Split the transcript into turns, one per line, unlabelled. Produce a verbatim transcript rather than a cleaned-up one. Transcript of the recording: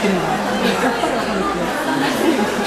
ってるのがやっぱりわかるけど。